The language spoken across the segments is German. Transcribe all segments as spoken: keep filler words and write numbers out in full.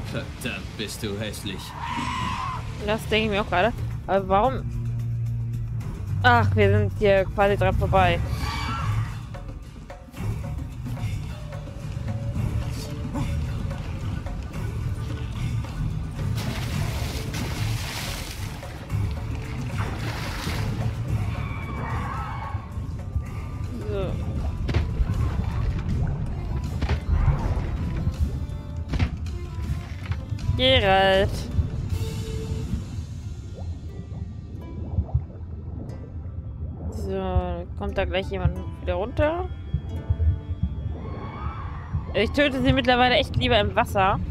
Verdammt, bist du hässlich. Das denke ich mir auch gerade. Aber warum? Ach, wir sind hier quasi dran vorbei. So. Geralt. So, kommt da gleich jemand wieder runter? Ich töte sie mittlerweile echt lieber im Wasser.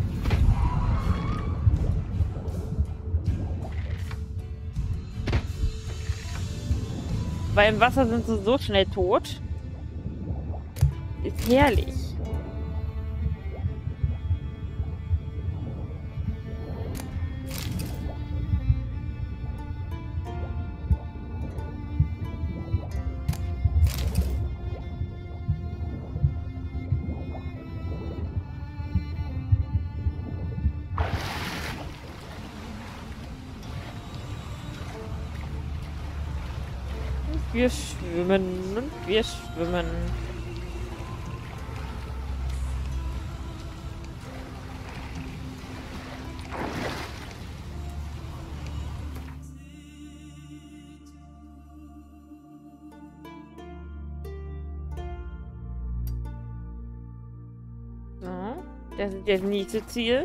Weil im Wasser sind sie so schnell tot. Ist herrlich. Wir schwimmen und wir schwimmen. So, das ist das nächste Ziel.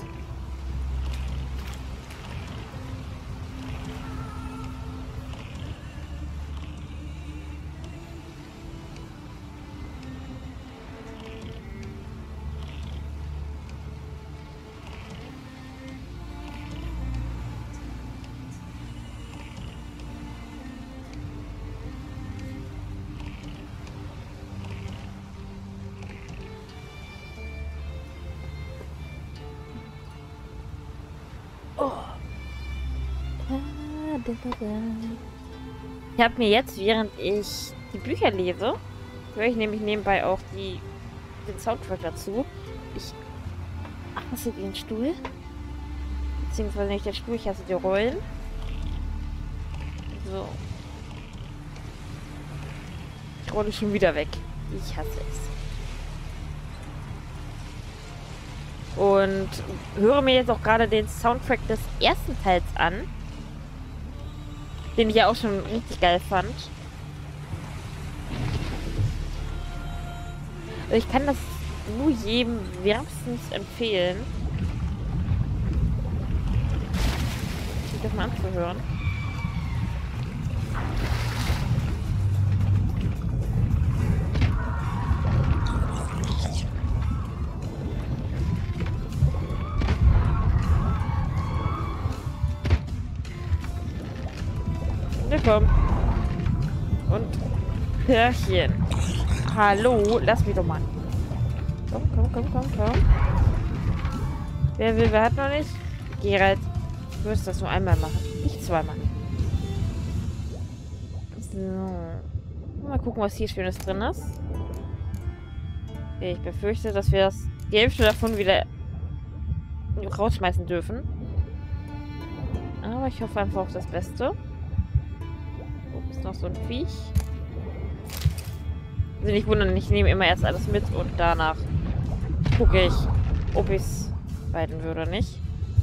Ich habe mir jetzt, während ich die Bücher lese, höre ich nämlich nebenbei auch die, den Soundtrack dazu. Ich hasse den Stuhl. Beziehungsweise nicht den Stuhl, ich hasse die Rollen. So. Ich rolle schon wieder weg. Ich hasse es. Und höre mir jetzt auch gerade den Soundtrack des ersten Teils an. Den ich ja auch schon richtig geil fand. Ich kann das nur jedem wärmstens empfehlen, sich das mal anzuhören. Komm. Und Pärchen. Hallo, lass mich doch mal. Komm, komm, komm, komm, komm. Wer will, wer hat noch nicht? Geralt, du wirst das nur einmal machen. Nicht zweimal. So. Mal gucken, was hier Schönes drin ist. Okay, ich befürchte, dass wir das, die Hälfte davon wieder rausschmeißen dürfen. Aber ich hoffe einfach auf das Beste. Noch so ein Viech. Also nicht wundern, ich nehme immer erst alles mit und danach gucke ich, ob ich es weiden würde oder nicht.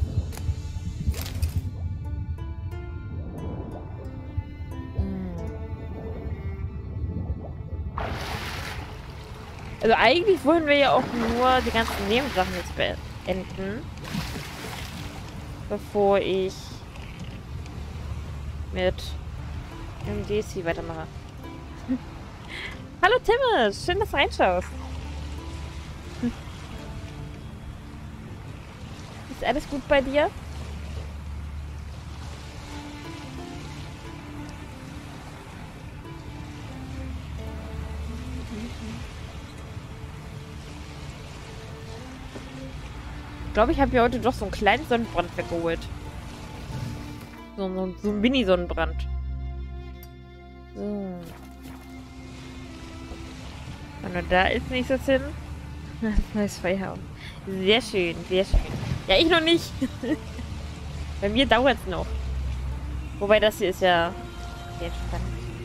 Also eigentlich wollen wir ja auch nur die ganzen Nebensachen jetzt beenden, bevor ich mit im D C weitermache. Hallo Timmis, schön, dass du reinschaust. Ist alles gut bei dir? Ich glaube, ich habe mir heute doch so einen kleinen Sonnenbrand weggeholt. So, so, so ein Mini-Sonnenbrand. So. Und da ist nächstes hin. Das neues Feierabend. Sehr schön, sehr schön. Ja, ich noch nicht. Bei mir dauert es noch. Wobei das hier ist ja sehr spannend.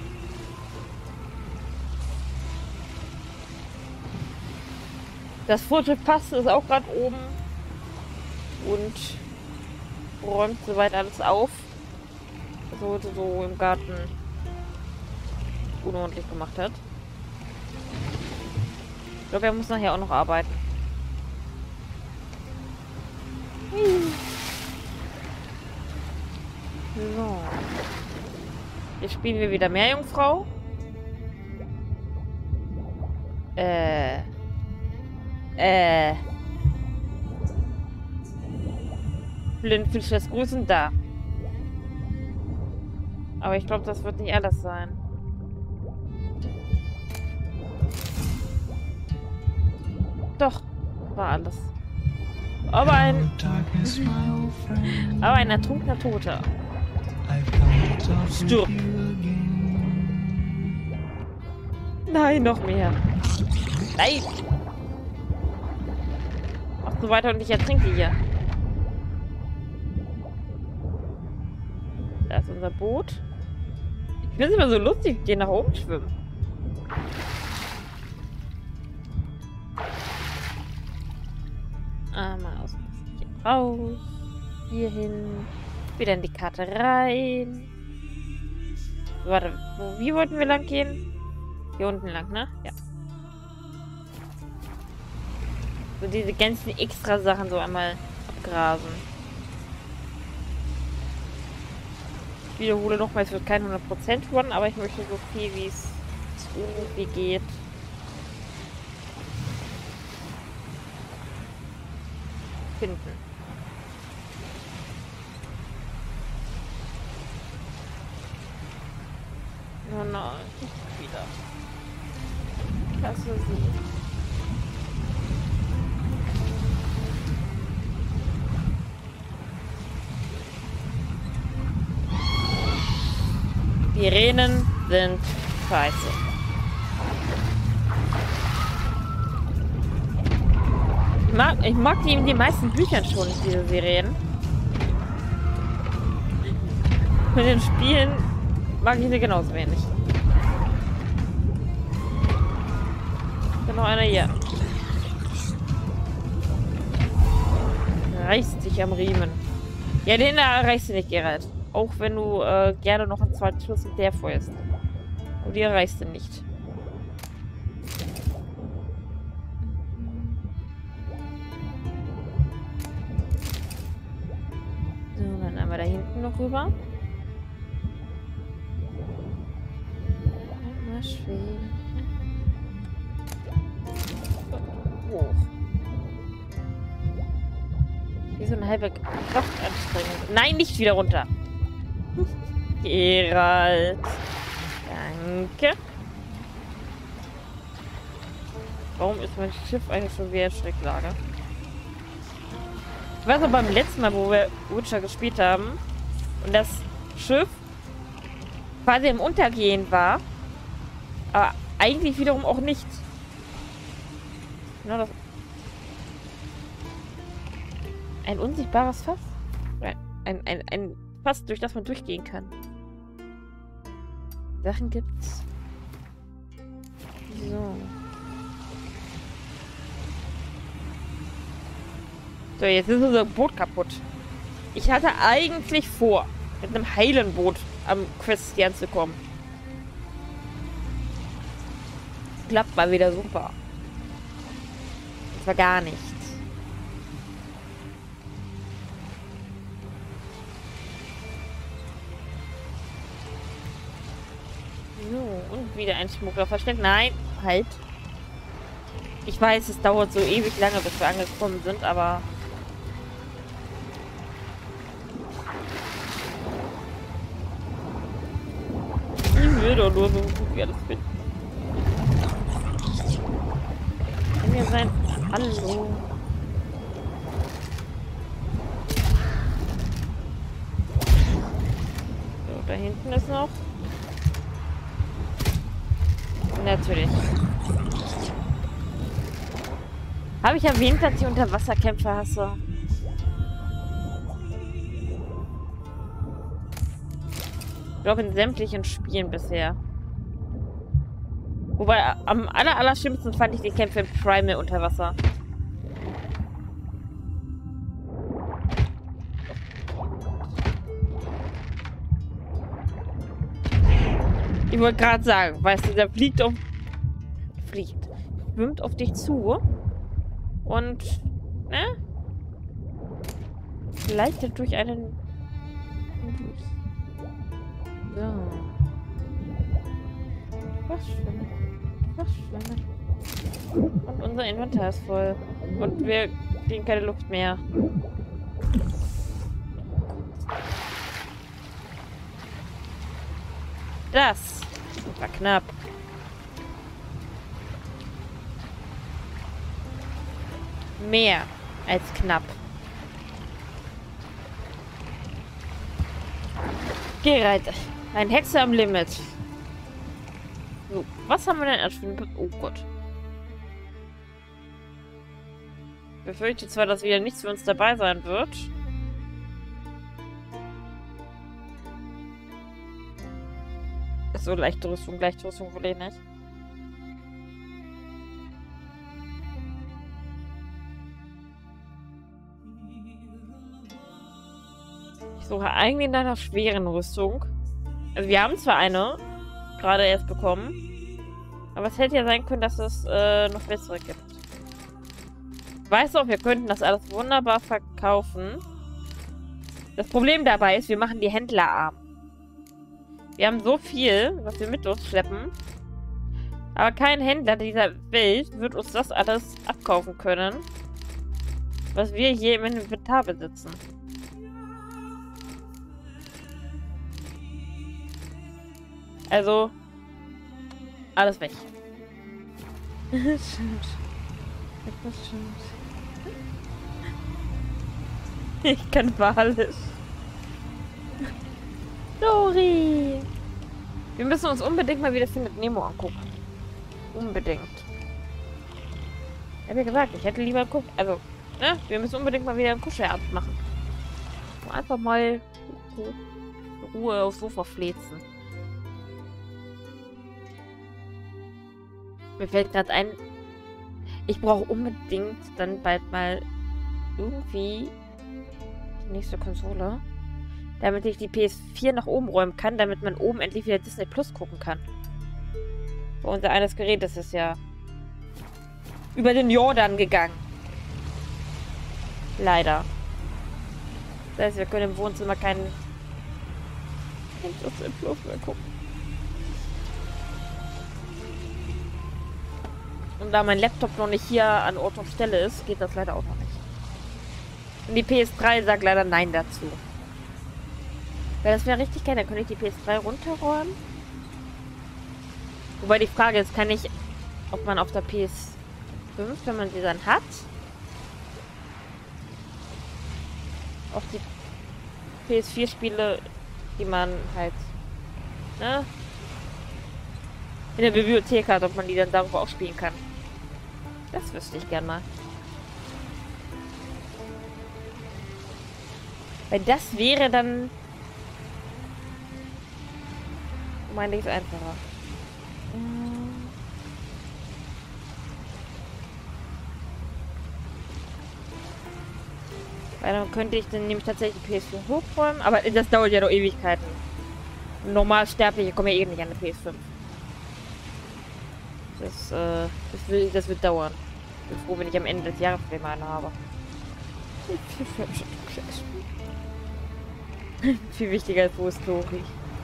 Das Vorschiff passt, ist auch gerade oben. Und räumt soweit alles auf. So, so im Garten unordentlich gemacht hat. Ich glaube, er muss nachher auch noch arbeiten. So. Jetzt spielen wir wieder Meerjungfrau. Äh. Äh. Blindfisch lässt grüßen da. Aber ich glaube, das wird nicht alles sein. Doch, war alles. Aber ein... Aber ein ertrunkener Toter. Stirb. Nein, noch mehr. Nein! Mach so weiter und ich ertrinke hier. Da ist unser Boot. Ich finde es immer so lustig, die nach oben schwimmen. Einmal aus hier raus. Hier hin. Wieder in die Karte rein. Warte, wo, wie wollten wir lang gehen? Hier unten lang, ne? Ja. So diese ganzen extra Sachen so einmal abgrasen. Ich wiederhole nochmal, es wird kein hundert Prozent Run, aber ich möchte so viel, wie es irgendwie geht. Finden. Oh nein, nicht wieder. Klasse sie. Die Sirenen sind scheiße. Ich mag, ich mag die in den meisten Büchern schon, diese Sirenen. Mit den Spielen mag ich sie genauso wenig. Ist noch einer hier. Reißt dich am Riemen. Ja, den da erreichst du nicht, Geralt. Auch wenn du äh, gerne noch einen zweiten Schuss mit der feuerst. Aber die erreichst du nicht. So, dann einmal da hinten noch rüber. Einmal schweben. Hoch. Wie so eine halbe Kraftanstrengung. Nein, nicht wieder runter. Geralt. Danke. Warum ist mein Schiff eigentlich schon wieder in Schrecklage? Ich weiß noch beim letzten Mal, wo wir Witcher gespielt haben und das Schiff quasi im Untergehen war, aber eigentlich wiederum auch nicht. Genau das. Ein unsichtbares Fass? Ein, ein, ein Fass, durch das man durchgehen kann. Sachen gibt's. So. So, jetzt ist unser Boot kaputt. Ich hatte eigentlich vor, mit einem heilen Boot am Quest hier anzukommen. Klappt mal wieder super. Das war gar nichts. So, und wieder ein Schmuggler versteckt. Nein, halt. Ich weiß, es dauert so ewig lange, bis wir angekommen sind, aber... Ich will doch nur so gut wie alles finden. Kann mir sein... Hallo. So, da hinten ist noch... Natürlich. Habe ich erwähnt, dass ich Unterwasserkämpfe hasse? glaube, in sämtlichen Spielen bisher. Wobei, am aller, aller schlimmsten fand ich die Kämpfe im Primal unter Wasser. Ich wollte gerade sagen, weißt du, der fliegt auf... Fliegt. Schwimmt auf dich zu. Und... Ne? Gleitet durch einen... So. Was schön. Was schön. Und unser Inventar ist voll. Und wir kriegen keine Luft mehr. Das war knapp. Mehr als knapp. Gereiht. Ein Hexer am Limit. So, was haben wir denn als... Oh Gott. Ich befürchte zwar, dass wieder nichts für uns dabei sein wird. So, leichte Rüstung, leichte Rüstung will ich nicht. Ich suche eigentlich nach einer schweren Rüstung. Also wir haben zwar eine, gerade erst bekommen. Aber es hätte ja sein können, dass es äh, noch bessere gibt. Ich weiß auch, wir könnten das alles wunderbar verkaufen. Das Problem dabei ist, wir machen die Händler arm. Wir haben so viel, was wir mit uns schleppen. Aber kein Händler dieser Welt wird uns das alles abkaufen können, was wir hier im Inventar besitzen. Also, alles weg. Stimmt. Das stimmt. Ich kann Walisch. Dori! Wir müssen uns unbedingt mal wieder Findet Nemo angucken. Unbedingt. Ich habe ja gesagt, ich hätte lieber geguckt. Also, ne? Wir müssen unbedingt mal wieder einen Kuschelabend machen. Einfach mal Ruhe aufs Sofa flezen. Mir fällt gerade ein, ich brauche unbedingt dann bald mal irgendwie die nächste Konsole, damit ich die P S vier nach oben räumen kann, damit man oben endlich wieder Disney Plus gucken kann. Bei unser eines Gerät ist es ja über den Jordan gegangen. Leider. Das heißt, wir können im Wohnzimmer keinen Disney Plus mehr gucken. Und da mein Laptop noch nicht hier an Ort und Stelle ist, geht das leider auch noch nicht. Und die P S drei sagt leider Nein dazu. Weil das wäre richtig geil, dann könnte ich die P S drei runterräumen. Wobei die Frage ist, kann ich, ob man auf der P S fünf, wenn man sie dann hat, auch die P S vier Spiele, die man halt, ne, in der Bibliothek hat, ob man die dann darüber auch spielen kann. Das wüsste ich gern mal. Weil das wäre dann um einiges einfacher. Weil dann könnte ich dann nämlich tatsächlich die P S vier hochräumen, aber das dauert ja noch Ewigkeiten. Normalsterbliche kommen ja eh nicht an die P S fünf. Das, äh, das, will, das wird dauern. Ich bin froh, wenn ich am Ende des Jahres Film eine habe. Viel wichtiger als wo ist Tori.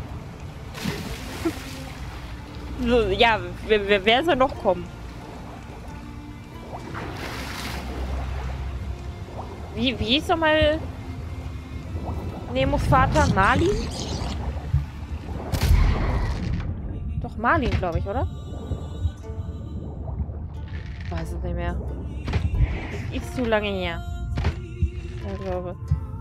So, ja, wer, wer, wer soll noch kommen? Wie, wie hieß nochmal Nemos Vater? Marlin? Doch, Marlin, glaube ich, oder? Weiß es nicht mehr. Das ist zu lange her. Ich glaube.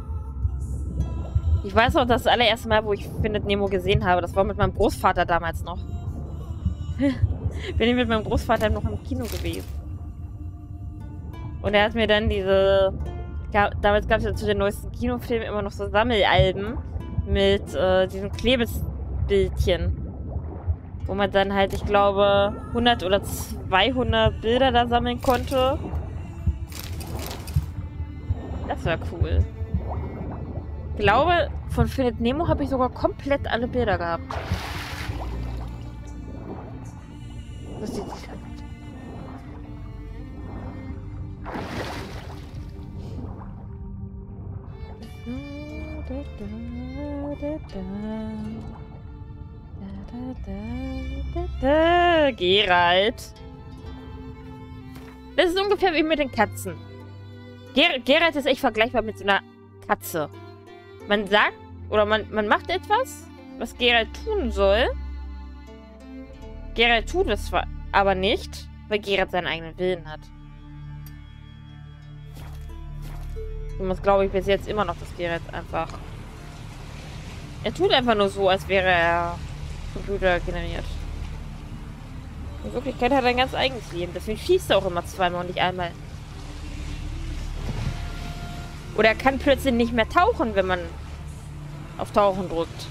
Ich weiß auch, das allererste Mal, wo ich Findet Nemo gesehen habe, das war mit meinem Großvater damals noch. Bin ich mit meinem Großvater noch im Kino gewesen. Und er hat mir dann diese... Ja, damals gab es ja zu den neuesten Kinofilmen immer noch so Sammelalben mit äh, diesem Klebes Bildchen. Wo man dann halt, ich glaube, hundert oder zweihundert Bilder da sammeln konnte. Das war cool. Ich glaube, von Findet Nemo habe ich sogar komplett alle Bilder gehabt. Das sieht sich an. Geralt. Das ist ungefähr wie mit den Katzen. Ger Geralt ist echt vergleichbar mit so einer Katze. Man sagt, oder man, man macht etwas, was Geralt tun soll. Geralt tut es zwar aber nicht, weil Geralt seinen eigenen Willen hat. Und das glaube ich bis jetzt immer noch, dass Geralt einfach... Er tut einfach nur so, als wäre er computergeneriert. In Wirklichkeit hat er ein ganz eigenes Leben. Deswegen schießt er auch immer zweimal und nicht einmal. Oder er kann plötzlich nicht mehr tauchen, wenn man auf Tauchen drückt.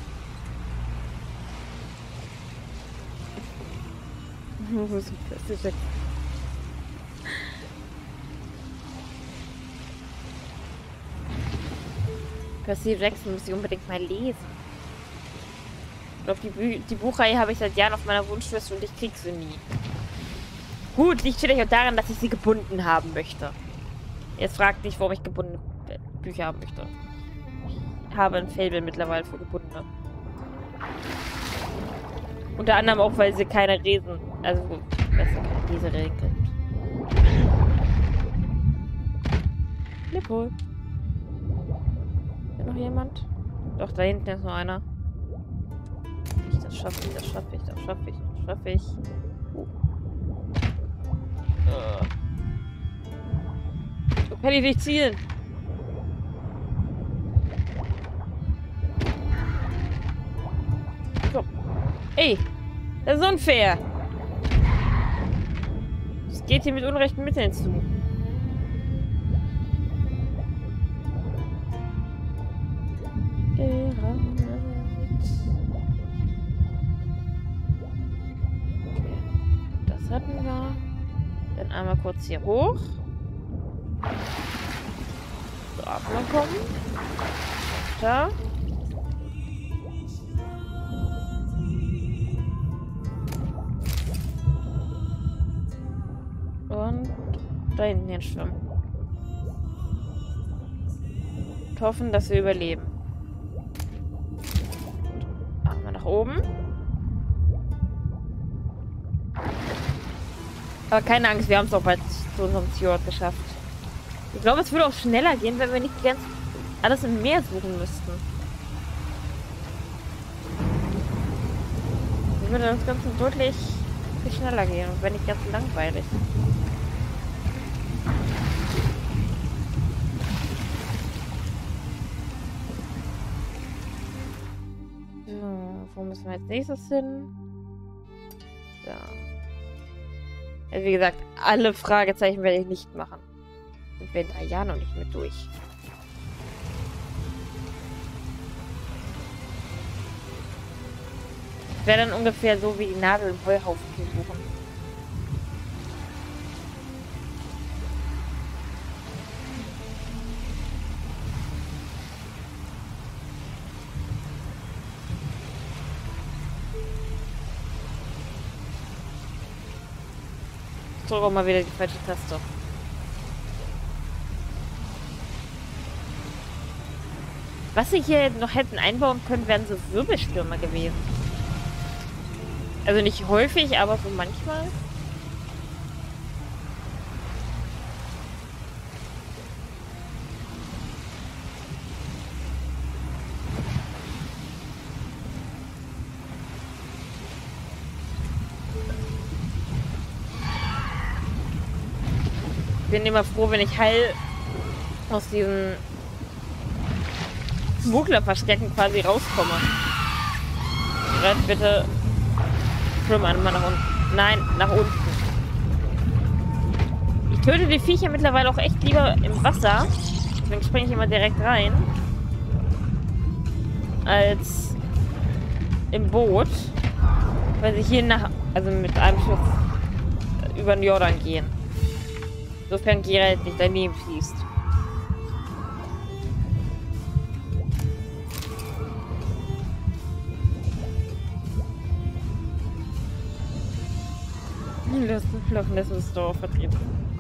Wo ist das? Percy Jackson muss ich unbedingt mal lesen. Ich glaube, die, Bü die Buchreihe habe ich seit Jahren auf meiner Wunschliste und ich krieg sie nie. Gut, liegt vielleicht auch daran, dass ich sie gebunden haben möchte. Jetzt fragt nicht, warum ich gebundene Bücher haben möchte. Ich habe ein Faible mittlerweile für gebundene. Unter anderem auch, weil sie keine Resen, also weil es keine Leseregeln gibt. Nippel. Ist noch jemand? Doch, da hinten ist noch einer. Das schaffe ich, das schaffe ich, das schaffe ich, das schaffe ich. Uh. Uh. So kann ich nicht zielen. So. Ey, das ist unfair. Es geht hier mit unrechten Mitteln zu. Hatten wir. Dann einmal kurz hier hoch. So, Atmen kommen. Da. Und da hinten hin schwimmen. Und hoffen, dass wir überleben. Atmen nach oben. Aber keine Angst, wir haben es auch bald zu unserem Zielort geschafft. Ich glaube, es würde auch schneller gehen, wenn wir nicht ganz alles im Meer suchen müssten. Dann würde das Ganze deutlich viel schneller gehen und wäre nicht ganz langweilig. So, wo müssen wir als nächstes hin? Ja. Also wie gesagt, alle Fragezeichen werde ich nicht machen. Sind wir in drei Jahren noch nicht mit durch. Wäre dann ungefähr so wie die Nadel im Heuhaufen zu suchen. Ich drücke auch mal wieder die falsche Taste. Was sie hier noch hätten einbauen können, wären so Wirbelstürme gewesen. Also nicht häufig, aber so manchmal. Ich bin immer froh, wenn ich heil aus diesen Schmugglerverstecken quasi rauskomme. Red, bitte. Schwimm einmal nach unten. Nein, nach unten. Ich töte die Viecher mittlerweile auch echt lieber im Wasser. Deswegen springe ich immer direkt rein. Als im Boot, weil sie hier nach, also mit einem Schiff über den Jordan gehen. Sofern Geralt nicht daneben fließt. Das Loch-Ness ist doch vertreten.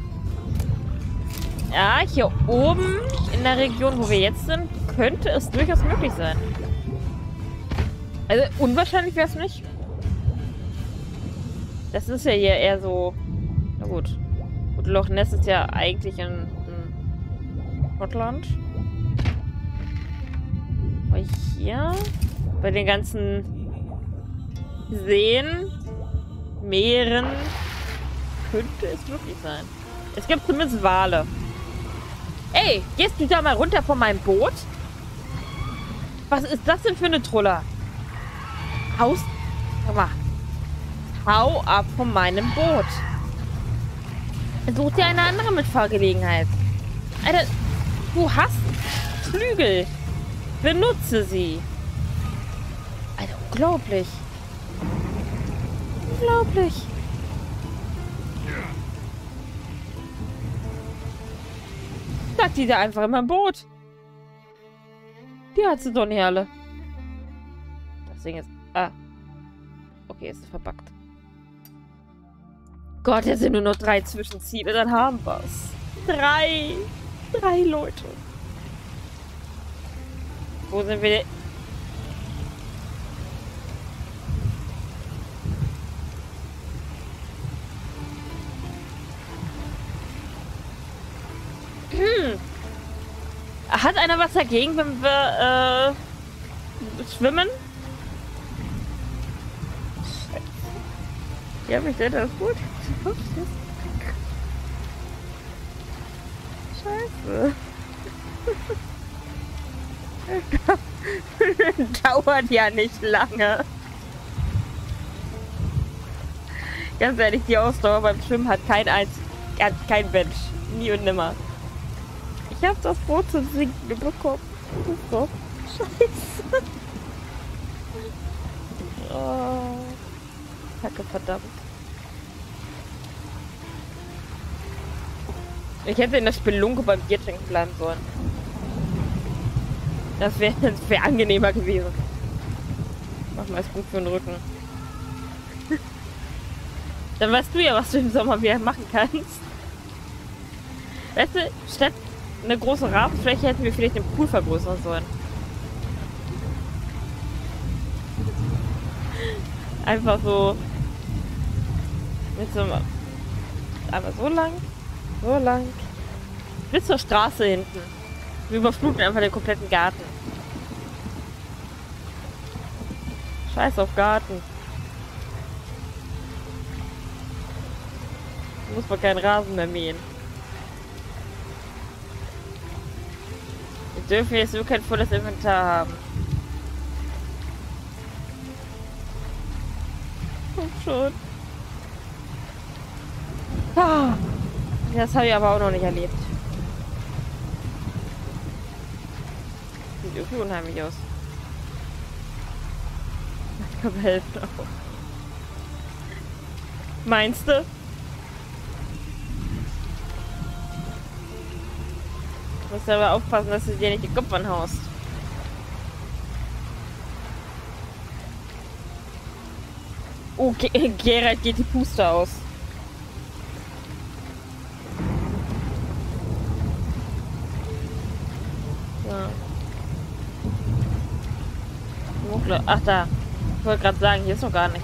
Ja, hier oben in der Region, wo wir jetzt sind, könnte es durchaus möglich sein. Also unwahrscheinlich wäre es nicht. Das ist ja hier eher so... Na gut. Gut, Loch Ness ist ja eigentlich in, in Schottland. Aber hier bei den ganzen Seen, Meeren könnte es wirklich sein. Es gibt zumindest Wale. Ey, gehst du da mal runter von meinem Boot? Was ist das denn für eine Truller? Haus... Sag mal. Hau ab von meinem Boot. Such dir eine andere Mitfahrgelegenheit. Alter, du hast Flügel. Benutze sie. Alter, unglaublich. Unglaublich. Sagt die da einfach in meinem Boot. Die hat sie doch nicht alle. Das Ding ist... Ah. Okay, ist verbuggt. Gott, jetzt sind nur noch drei Zwischenziele, dann haben wir's. Drei. Drei Leute. Wo sind wir denn? Hm. Hat einer was dagegen, wenn wir äh, schwimmen? Ja, mich denn das gut? Scheiße. Dauert ja nicht lange. Ganz ehrlich, die Ausdauer beim Schwimmen hat kein eins, hat kein Mensch. Nie und nimmer. Ich hab das Boot zum Sinken bekommen. Super. Scheiße. Oh. Kacke, verdammt. Ich hätte in der Spelunke beim Biertrinken bleiben sollen. Das wäre wär angenehmer gewesen. Mach mal, ist gut für den Rücken. Dann weißt du ja, was du im Sommer wieder machen kannst. Weißt du, statt eine große Rasenfläche hätten wir vielleicht den Pool vergrößern sollen. Einfach so mit so einem, einfach so lang, so lang, bis zur Straße hinten. Wir überfluten einfach den kompletten Garten. Scheiß auf Garten. Da muss man keinen Rasen mehr mähen. Wir dürfen jetzt nur kein volles Inventar haben. Komm schon. Ah, das habe ich aber auch noch nicht erlebt. Sieht irgendwie unheimlich aus. Ich kann mir helfen auch. Meinst du? Du musst aber aufpassen, dass du dir nicht den Kopf anhaust. Oh, Geralt geht die Puste aus. So. Ach da. Ich wollte gerade sagen, hier ist noch gar nichts.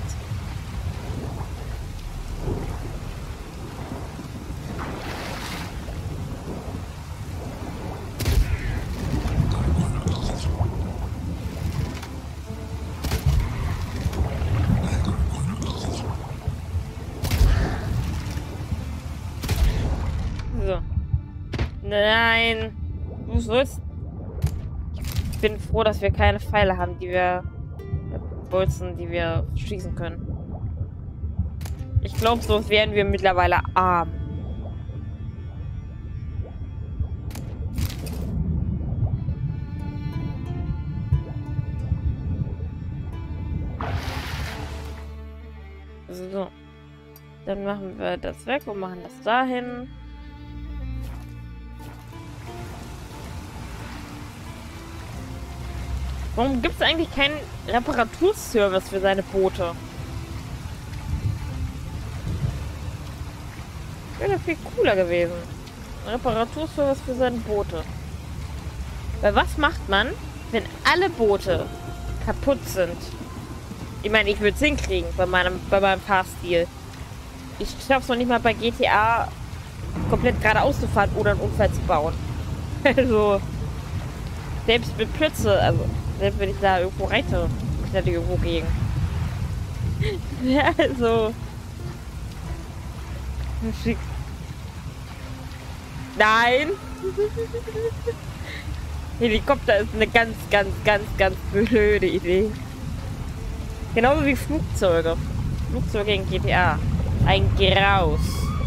So. Nein. Du sollst... Ich bin froh, dass wir keine Pfeile haben, die wir... Bolzen, die wir schießen können. Ich glaube, sonst wären wir mittlerweile arm. Dann machen wir das weg und machen das dahin. Warum gibt es eigentlich keinen Reparaturservice für seine Boote? Wäre viel cooler gewesen. Ein Reparaturservice für seine Boote. Weil was macht man, wenn alle Boote kaputt sind? Ich meine, ich würde es hinkriegen bei meinem, bei meinem Fahrstil. Ich schaffe es noch nicht mal bei G T A komplett geradeaus zu fahren oder einen Unfall zu bauen. Also, selbst mit Plötze, also, selbst wenn ich da irgendwo reite, ich da irgendwo gegen. Ja, also. Schick. Nein! Helikopter ist eine ganz, ganz, ganz, ganz blöde Idee. Genauso wie Flugzeuge. Flugzeuge in G T A. Ein Graus.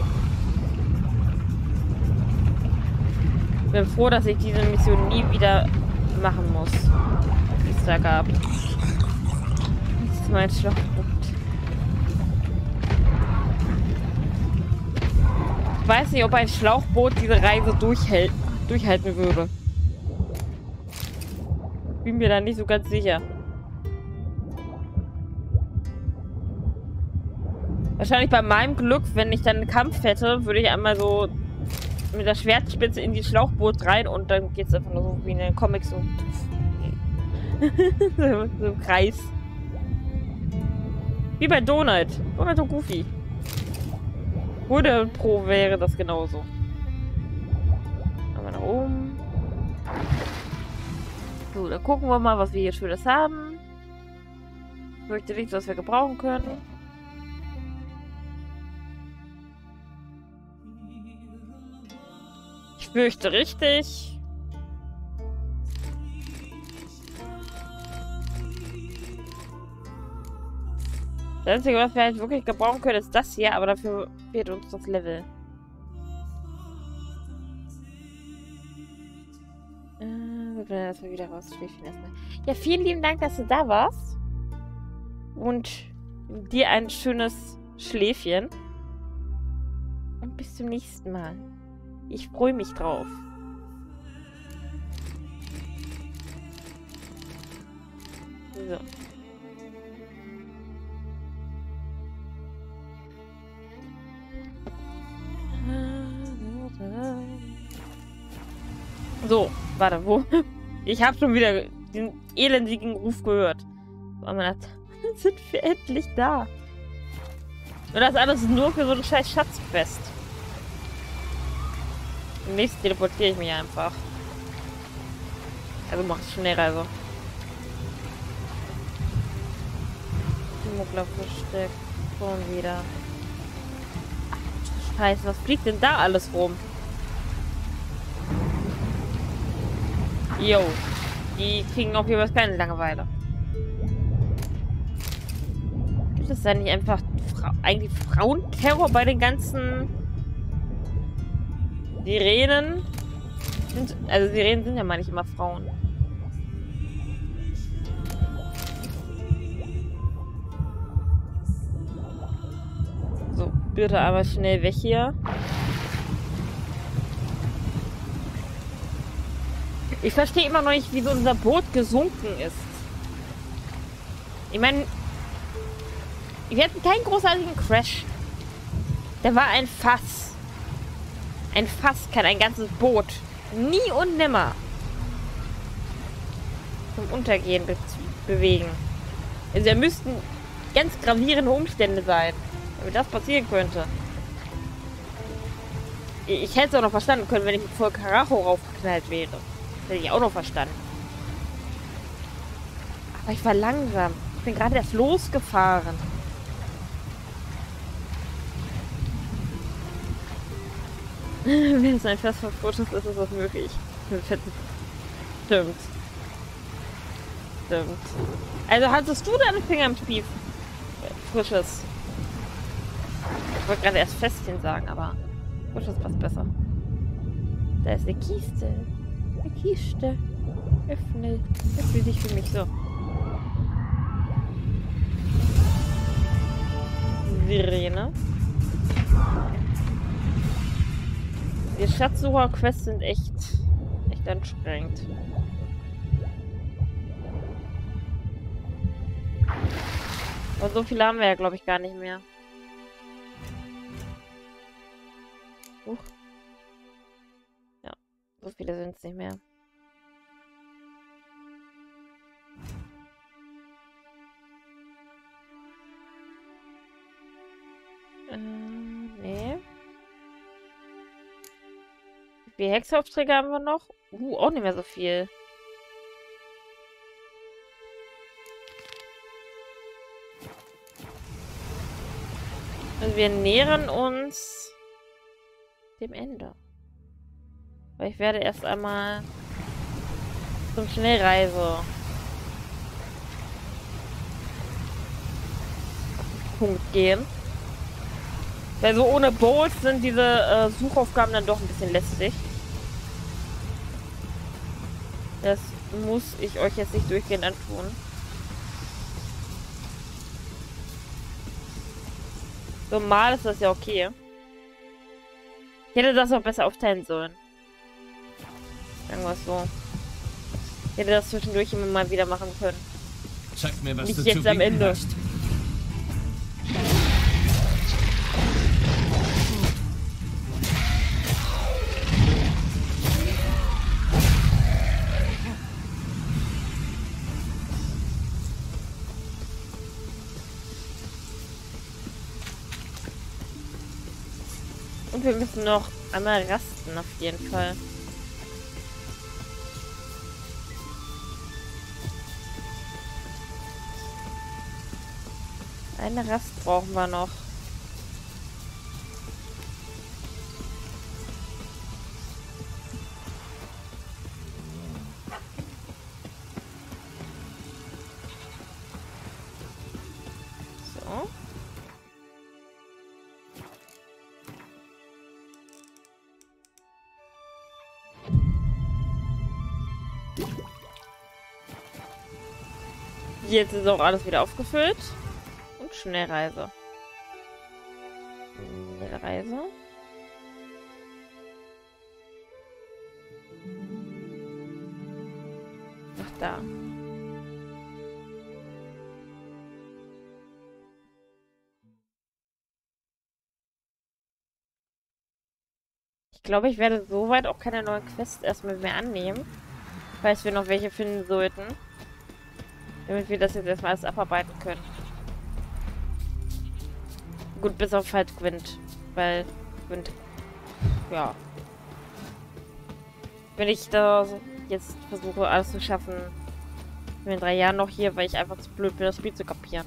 Ich bin froh, dass ich diese Mission nie wieder machen muss. Die es da gab. Das ist mein Schlauchboot. Ich weiß nicht, ob ein Schlauchboot diese Reise durchhält, durchhalten würde. Bin mir da nicht so ganz sicher. Wahrscheinlich bei meinem Glück, wenn ich dann einen Kampf hätte, würde ich einmal so mit der Schwertspitze in die Schlauchboot rein und dann geht es einfach nur so wie in den Comics so. so, so im Kreis. Wie bei Donald. Donald und Goofy. Oder Pro wäre das genauso. Einmal nach oben. So, dann gucken wir mal, was wir hier Schönes haben. Ich möchte nichts, was wir gebrauchen können. Ich fürchte richtig. Das Einzige, was wir halt wirklich gebrauchen können, ist das hier, aber dafür fehlt uns das Level. Äh, wir werden erstmal wieder rausschläfen erstmal. Ja, vielen lieben Dank, dass du da warst. Und dir ein schönes Schläfchen. Und bis zum nächsten Mal. Ich freue mich drauf. So. So, warte, wo? Ich habe schon wieder den elendigen Ruf gehört. Aber man hat, sind wir endlich da. Und das alles nur für so eine scheiß Schatzquest. Im nächsten teleportiere ich mich einfach. Also mach es Schnellreise. Schmuggler versteckt. Schon wieder. Ach, Scheiße, was fliegt denn da alles rum? Jo. Die kriegen auf jeden Fall keine Langeweile. Gibt es da nicht einfach Fra eigentlich Frauenterror bei den ganzen Sirenen? Sind, also Sirenen sind ja mal nicht immer Frauen. So, bitte aber schnell weg hier. Ich verstehe immer noch nicht, wieso unser Boot gesunken ist. Ich meine, wir hatten keinen großartigen Crash. Der war ein Fass. Ein Fass kann ein ganzes Boot nie und nimmer zum Untergehen be bewegen. Also da müssten ganz gravierende Umstände sein, damit das passieren könnte. Ich, ich hätte es auch noch verstanden können, wenn ich mit voll Karacho raufgeknallt wäre. Das hätte ich auch noch verstanden. Aber ich war langsam. Ich bin gerade erst losgefahren. Wenn es ein Fest von Fotos ist, ist das möglich. Stimmt. Stimmt. Also hattest du deine Finger im Spiel? Frisches. Ich wollte gerade erst Festchen sagen, aber Frisches passt besser. Da ist eine Kiste. Eine Kiste. Öffne. Öffne dich für mich so. Sirene. Die Schatzsucher-Quests sind echt, echt anstrengend. Aber so viele haben wir ja, glaube ich, gar nicht mehr. Huch. Ja, so viele sind es nicht mehr. Äh, nee. Wie viele Hexaufträge haben wir noch? Uh, auch nicht mehr so viel. Also wir nähern uns dem Ende. Weil ich werde erst einmal zum Schnellreise Punkt gehen. Weil so ohne Bowls sind diese äh, Suchaufgaben dann doch ein bisschen lästig. Das muss ich euch jetzt nicht durchgehend antun. Normal ist das ja okay. Ich hätte das auch besser aufteilen sollen. Sagen wir es so. Ich hätte das zwischendurch immer mal wieder machen können. Zeig mir, was Nicht du jetzt zu am bieten Ende. hast. Und wir müssen noch einmal rasten, auf jeden Fall. Eine Rast brauchen wir noch. So. Jetzt ist auch alles wieder aufgefüllt. Und Schnellreise. Schnellreise. Ach, da. Ich glaube, ich werde soweit auch keine neuen Quests erstmal mehr annehmen. Falls wir noch welche finden sollten. Damit wir das jetzt erstmal alles abarbeiten können. Gut, bis auf halt Gwent. Weil Gwent... Ja. Wenn ich da jetzt versuche, alles zu schaffen, bin in drei Jahren noch hier, weil ich einfach zu blöd bin, das Spiel zu kapieren.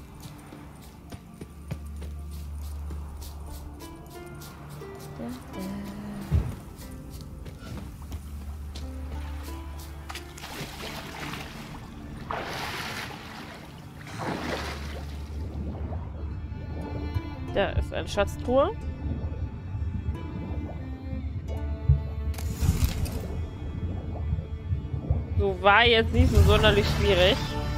Da ist eine Schatztruhe. So, war jetzt nicht so sonderlich schwierig.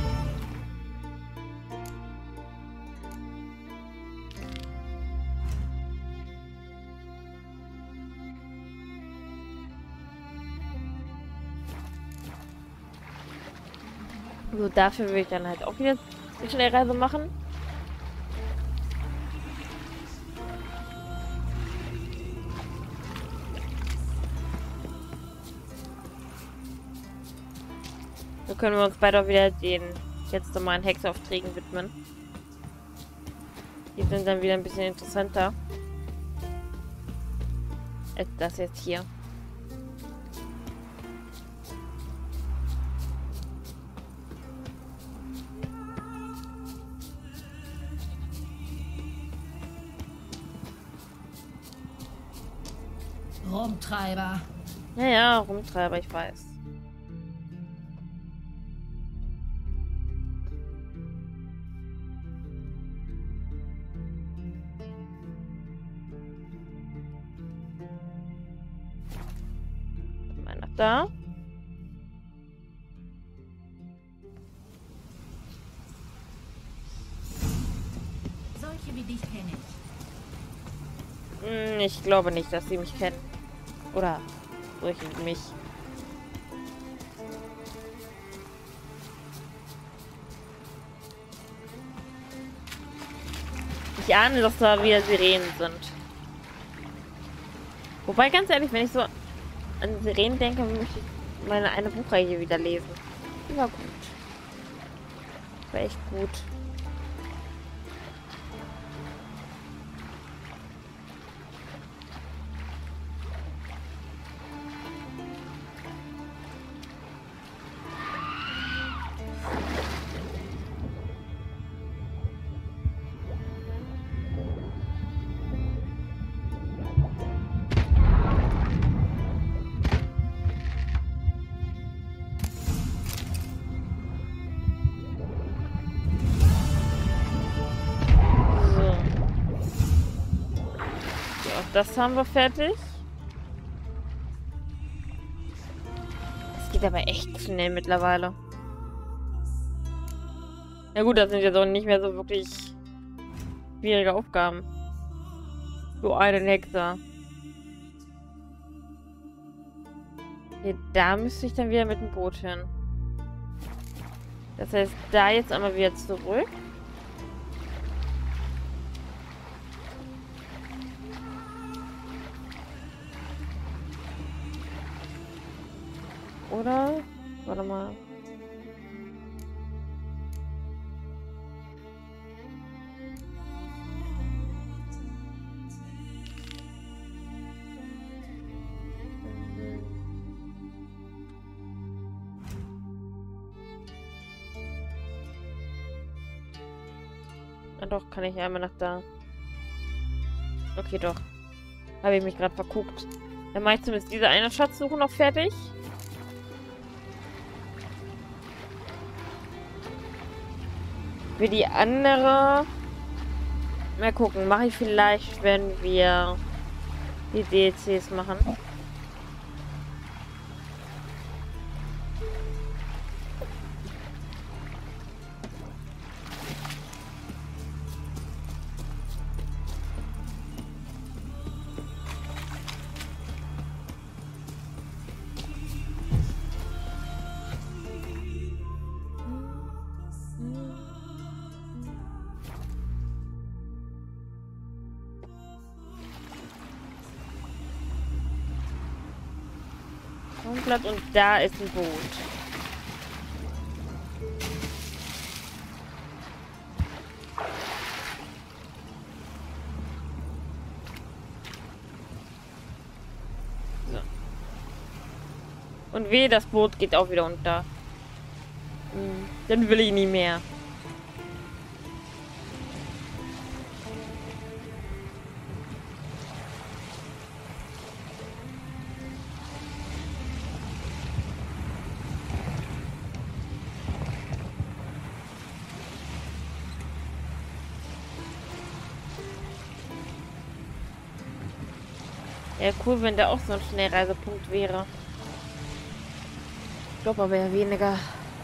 So, dafür will ich dann halt auch wieder eine Schnellreise machen. So können wir uns beide auch wieder den jetzt normalen Hexaufträgen widmen. Die sind dann wieder ein bisschen interessanter. Als das jetzt hier. Rumtreiber. Ja, ja, Rumtreiber, ich weiß. Mal nach da. Solche wie dich kenne ich. Hm, ich glaube nicht, dass sie mich kennen. Oder durch mich. Ich ahne, dass da wieder Sirenen sind. Wobei, ganz ehrlich, wenn ich so an Sirenen denke, möchte ich meine eine Buchreihe wieder lesen. Die war gut. War echt gut. Das haben wir fertig. Es geht aber echt schnell mittlerweile. Ja gut, das sind jetzt auch nicht mehr so wirklich schwierige Aufgaben. So einen Hexer. Okay, da müsste ich dann wieder mit dem Boot hin. Das heißt, da jetzt einmal wieder zurück. Oder? Warte mal. Na doch, kann ich einmal nach da. Okay, doch. Habe ich mich gerade verguckt. Dann mache ich zumindest diese eine Schatzsuche noch fertig. Für die andere... Mal gucken, mache ich vielleicht, wenn wir die D L Cs machen. Und da ist ein Boot. So. Und weh, das Boot geht auch wieder unter. Hm, dann will ich nie mehr. Ja, cool, wenn der auch so ein Schnellreisepunkt wäre. Ich glaube aber eher weniger.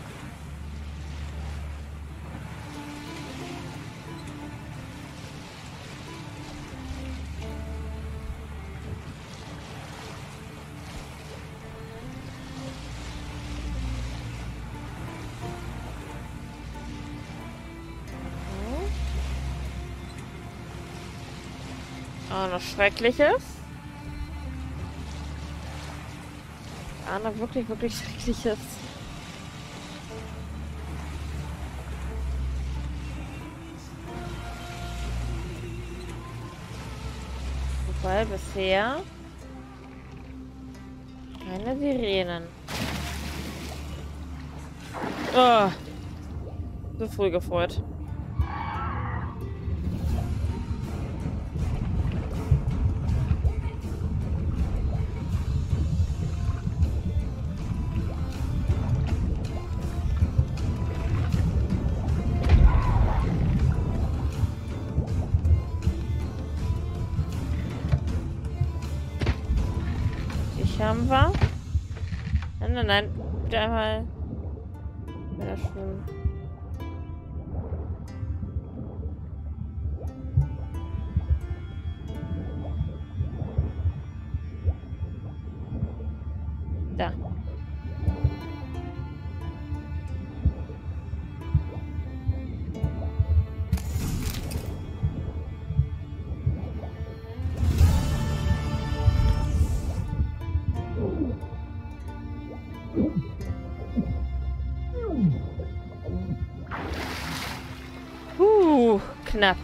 Oh, noch Schreckliches. Ah, noch wirklich, wirklich Schreckliches. Wobei bisher keine Sirenen. Oh, so früh gefreut. Haben wir? Nein, nein, nein. Bitte einmal. Ja, schön. Da. Uh, knapp.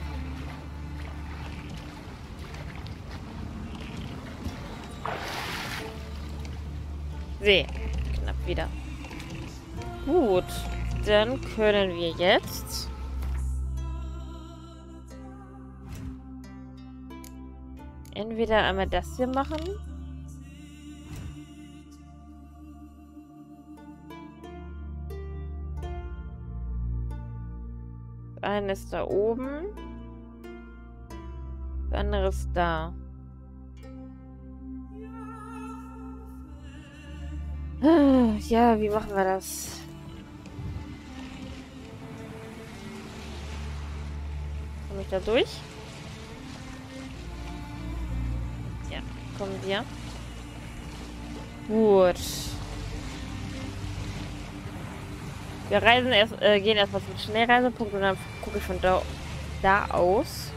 Sehr knapp wieder. Gut, dann können wir jetzt entweder einmal das hier machen. Das eine ist da oben. Das andere ist da. Ja, wie machen wir das? Komme ich da durch? Ja, kommen wir. Gut. Wir reisen erst, äh, gehen erstmal zum Schnellreisepunkt und dann gucke ich von da, da aus.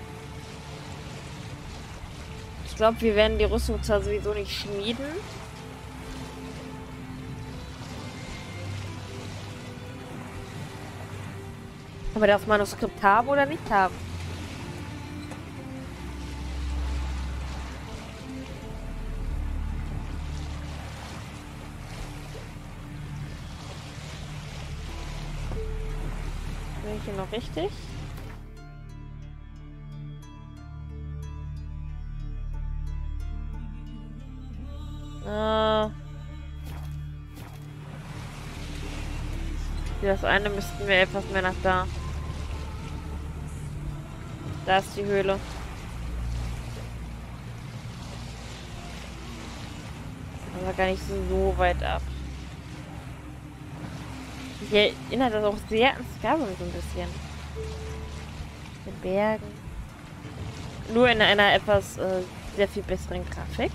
Ich glaube, wir werden die Rüstung zwar sowieso nicht schmieden. Aber darf man Manuskript haben oder nicht haben? Bin ich hier noch richtig? Äh. Das eine müssten wir etwas mehr nach da. Da ist die Höhle. Aber gar nicht so weit ab. Ich erinnere das auch sehr an Skyrim so ein bisschen. Den Bergen. Nur in einer etwas äh, sehr viel besseren Grafik.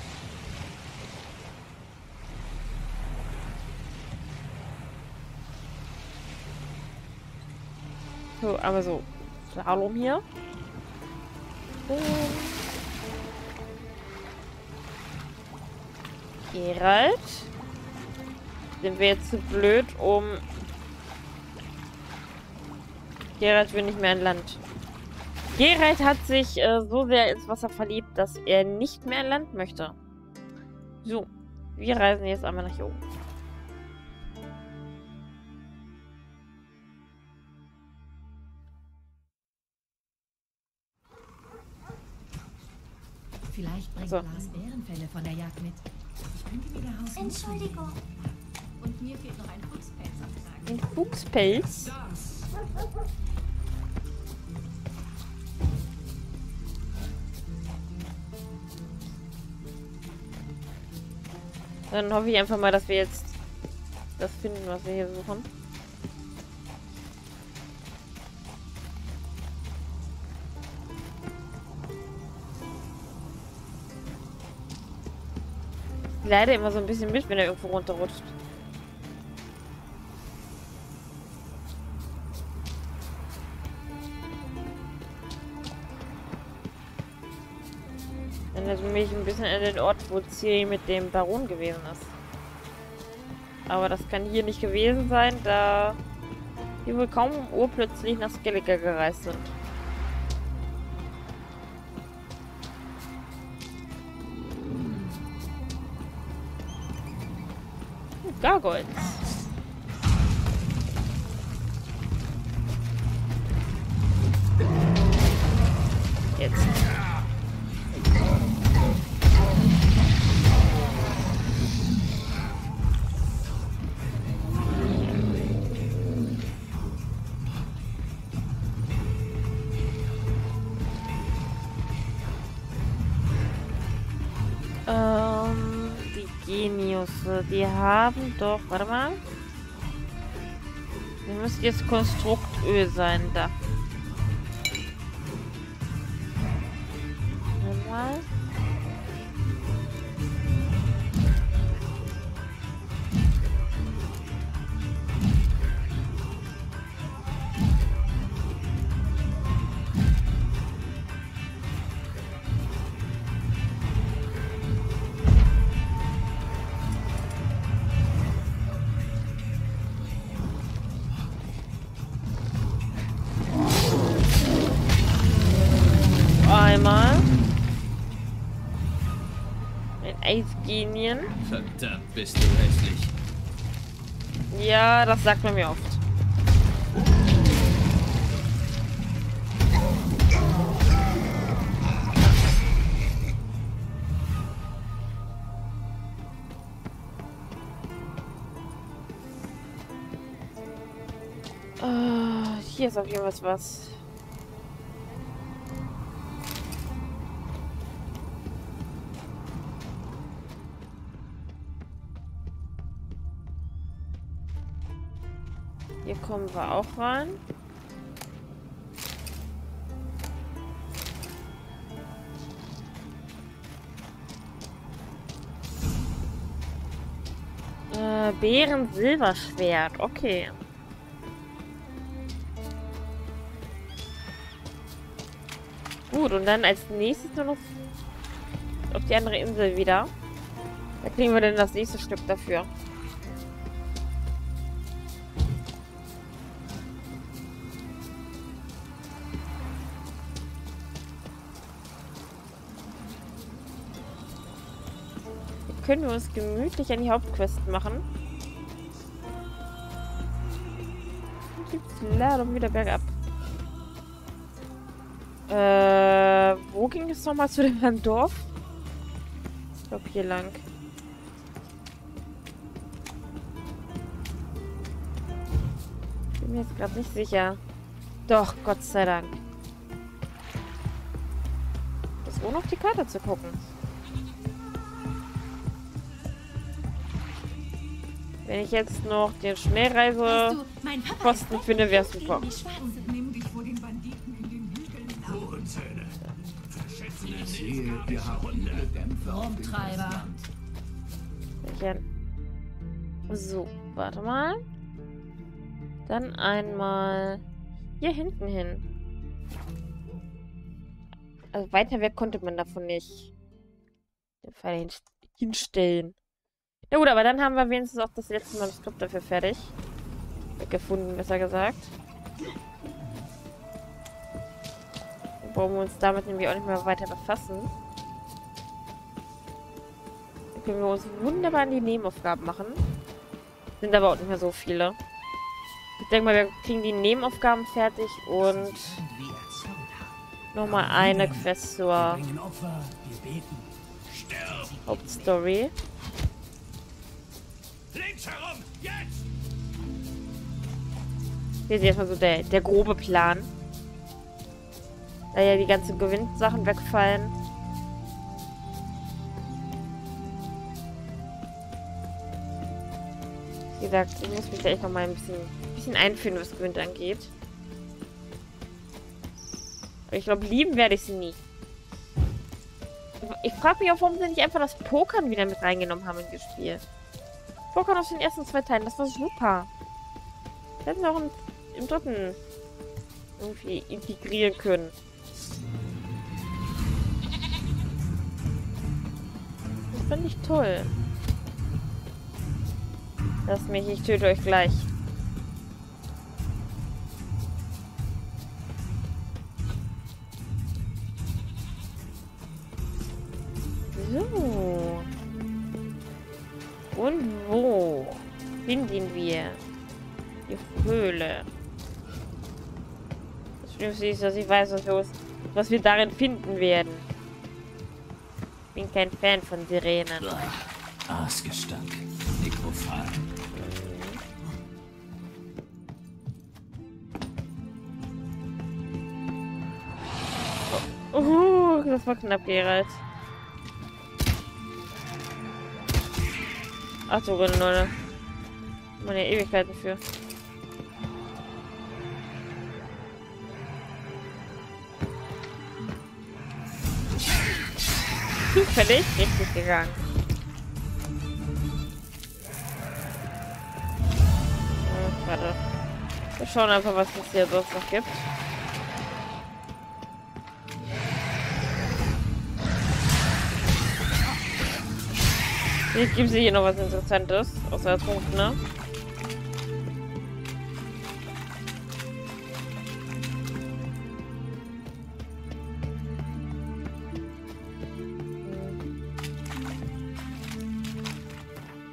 So, aber so. Slalom hier. Und Geralt. Sind wir jetzt zu blöd, um... Geralt will nicht mehr an Land. Geralt hat sich äh, so sehr ins Wasser verliebt, dass er nicht mehr an Land möchte. So, wir reisen jetzt einmal nach hier oben. Vielleicht bringt So. Lars Bärenfälle von der Jagd mit. Ich könnte mir daraus Entschuldigung. Und mir fehlt noch ein Fuchspelz am Kragen. Ein Fuchspelz. Dann hoffe ich einfach mal, dass wir jetzt das finden, was wir hier suchen. Leider immer so ein bisschen mit, wenn er irgendwo runterrutscht. Dann erinnert mich ein bisschen an den Ort, wo Ciri mit dem Baron gewesen ist. Aber das kann hier nicht gewesen sein, da wir wohl kaum urplötzlich nach Skellige gereist sind. Gargoyles. Jetzt. Ähm, die Geniusse, die haben doch, warte mal. Wir müssen jetzt Konstruktöl sein, da. Einmal. Ein Eisgenien. Verdammt, bist du hässlich. Ja, das sagt man mir oft. Uh, hier ist auf jeden Fall was. Hier kommen wir auch rein. Äh, Bären-Silberschwert. Okay. Gut, und dann als nächstes nur noch auf die andere Insel wieder. Da kriegen wir denn das nächste Stück dafür. Hier können wir uns gemütlich an die Hauptquest machen. Und jetzt laden wir wieder bergab. Äh, wo ging es nochmal zu dem Dorf? Ich glaube hier lang. Bin mir jetzt gerade nicht sicher. Doch, Gott sei Dank. Das ist ohne auf die Karte zu gucken. Wenn ich jetzt noch den Schnellreise-Posten finde, wäre es super. Ich sehe, wir haben Dämpfer. Rumtreiber. So, warte mal. Dann einmal hier hinten hin. Also weiter weg konnte man davon nicht den Pfeil hin hinstellen. Na gut, aber dann haben wir wenigstens auch das letzte Manuskript dafür fertig. Gefunden, besser gesagt. Brauchen wir uns damit nämlich auch nicht mehr weiter befassen. Dann können wir uns wunderbar an die Nebenaufgaben machen. Sind aber auch nicht mehr so viele. Ich denke mal, wir kriegen die Nebenaufgaben fertig und nochmal eine Quest zur Hauptstory. Hier ist erstmal so der, der grobe Plan. Da ja die ganzen Gewinnsachen wegfallen. Wie gesagt, ich muss mich da echt noch mal ein bisschen, bisschen einführen, was Gewinn angeht. Aber ich glaube, lieben werde ich sie nie. Ich frage mich auch, warum sie nicht einfach das Pokern wieder mit reingenommen haben in das Spiel. Pokern aus den ersten zwei Teilen, das war super. Das hätten wir auch im, im dritten irgendwie integrieren können. Das fand ich toll. Lasst mich, ich töte euch gleich. So. Und wo finden wir die Höhle? Das Schlimmste ist, dass ich weiß, was wir, was wir darin finden werden. Ich bin kein Fan von Sirenen. Aasgestank. Nekrophag. Oh, das war knapp, Geralt. Ach so, Leute. Meine Ewigkeiten für. Zufällig richtig gegangen. Hm, warte. Wir schauen einfach, was es hier sonst noch gibt. Jetzt gibt es hier noch was Interessantes, außer Ertrunkene.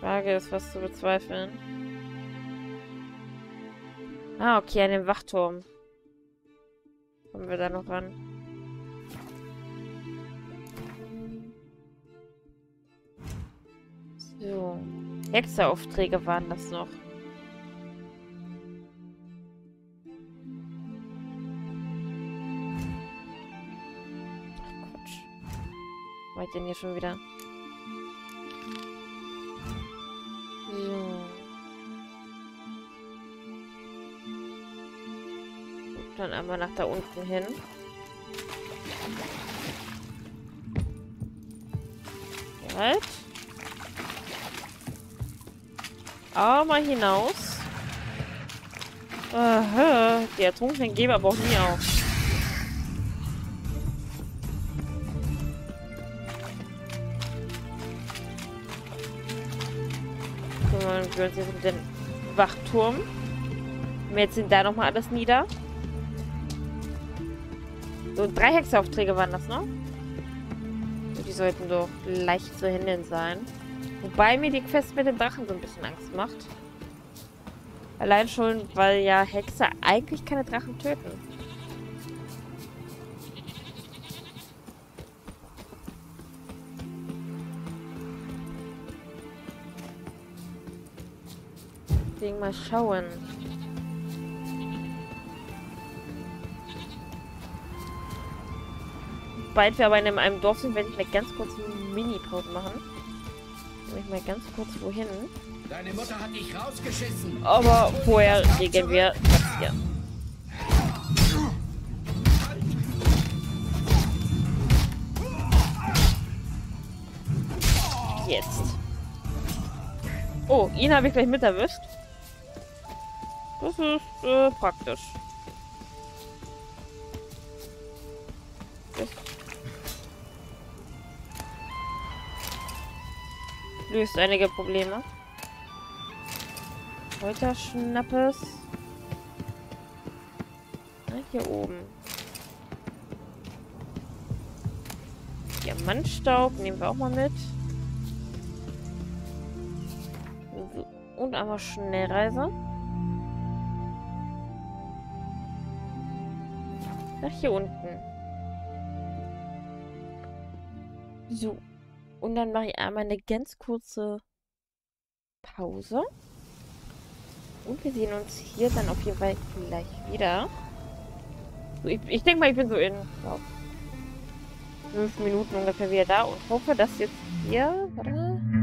Frage ist, was zu bezweifeln. Ah, okay, an dem Wachturm. Kommen wir da noch ran? So. Hexeraufträge waren das noch. Ach Quatsch. Was war ich denn hier schon wieder? So. Dann einmal nach da unten hin. Halt. Aber mal hinaus. Aha, die Ertrunkenen geben aber auch nie auf. Kümmern wir uns jetzt um den Wachturm. Wir jetzt sind da nochmal alles nieder. So, drei Hexeraufträge waren das, ne? So, die sollten doch leicht zu handeln sein. Wobei mir die Quest mit dem Drachen so ein bisschen Angst macht. Allein schon, weil ja Hexer eigentlich keine Drachen töten. Deswegen mal schauen. Sobald wir aber in einem Dorf sind, werde ich eine ganz kurze Mini-Pause machen. Ich mal ganz kurz wohin. Deine Mutter hat dich rausgeschissen. Aber vorher regeln wir das hier. Jetzt. Oh, ihn habe ich gleich mit erwischt. Das ist äh, praktisch. Das löst einige Probleme. Kräuterschnappes. Ah, hier oben. Diamantstaub nehmen wir auch mal mit. So. Und einmal Schnellreise. Nach hier unten. So. Und dann mache ich einmal eine ganz kurze Pause. Und wir sehen uns hier dann auf jeden Fall gleich wieder. So, ich ich denke mal, ich bin so in glaub, fünf Minuten ungefähr wieder da und hoffe, dass jetzt hier... Warte.